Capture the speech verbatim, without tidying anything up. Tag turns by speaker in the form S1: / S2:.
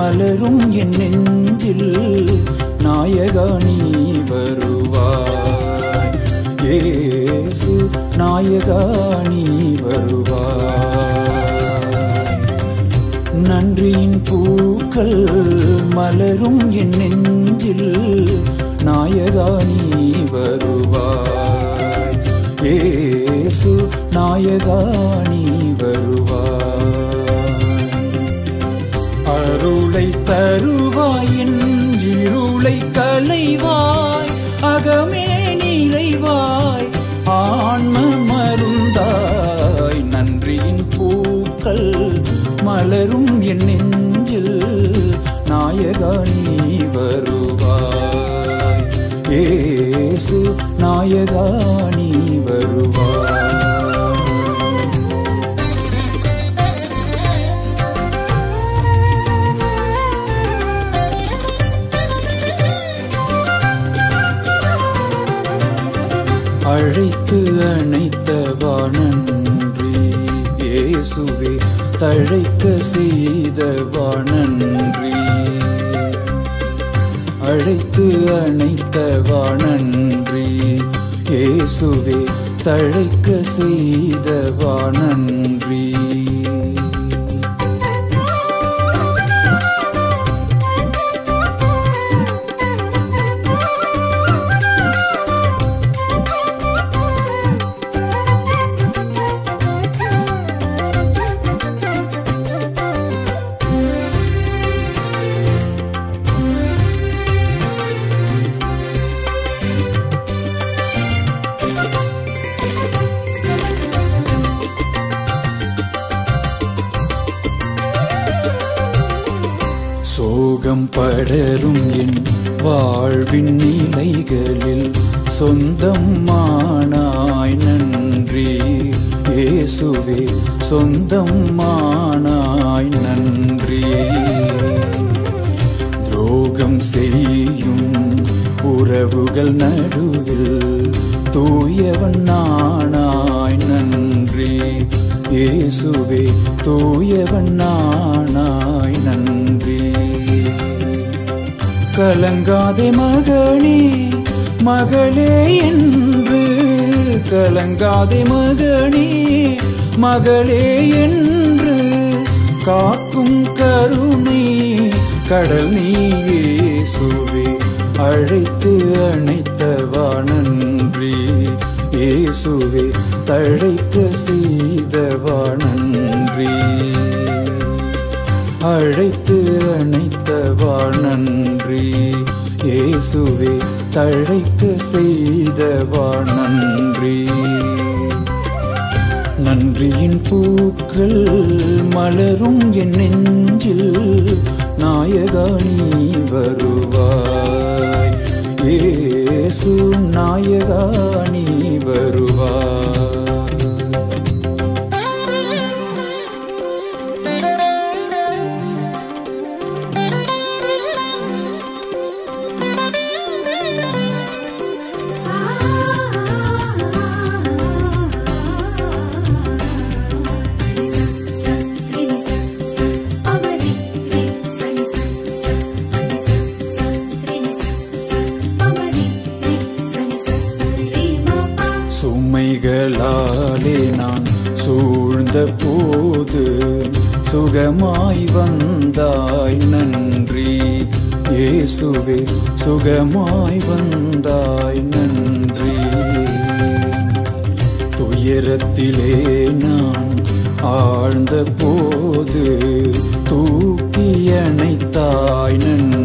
S1: மலரும் என் நெஞ்சில் நாயகா நீ வருவாய். இயேசு நாயகா நீ வருவாய். நன்றியின் பூக்கள் மலரும் என் நெஞ்சில் நாயகா நீ வருவாய். இயேசு நாயகா நீ வருவாய். அருளை தருவாய், என் இருளை களைவாய், அகமே நிறைவாய், ஆன்ம மருந்தாய். நன்றியின் பூக்கள் மலரும் என் நெஞ்சில் நாயகா நீ வருவாய். இயேசு நாயகா நீ வருவாய். அழைத்து அணைத்தவா நன்றி இயேசுவே, தழைக்க செய்தவா நன்றி. அழைத்து அணைத்தவா நன்றி இயேசுவே, தழைக்க செய்தவா நன்றி. சோகம் படரும் என் வாழ்வின் நிலைகளில் சொந்தமானாய் நன்றி இயேசுவே, சொந்தமானாய் நன்றி. துரோகம் செய்யும் உறவுகள் நடுவில் தூயவன் நானாய் நன்றி இயேசுவே, தூயவன் நானாய் நன்றி. கலங்காதே மகனே மகளே என்று, கலங்காதே மகனே மகளே என்று, காக்கும் கருணை கடல் நீ இயேசுவே. அழைத்து அணைத்தவா நன்றி இயேசுவே, தழைக்க செய்தவா நன்றி. அழைத்து அணைத்தவா நன்றி இயேசுவே, தழைக்க செய்தவா நன்றி. நன்றியின் பூக்கள் மலரும் என் நெஞ்சில் நாயகா நீ வருவாய். இயேசு நாயகா நீ வருவாய். சுமைகளாலே நான் சூழ்ந்த போது சுகமாய் வந்தாய் நன்றி இயேசுவே, சுகமாய் வந்தாய் நன்றி. துயரத்திலே நான் ஆழ்ந்த போது தூக்கி அணைத்தாய் நன்றி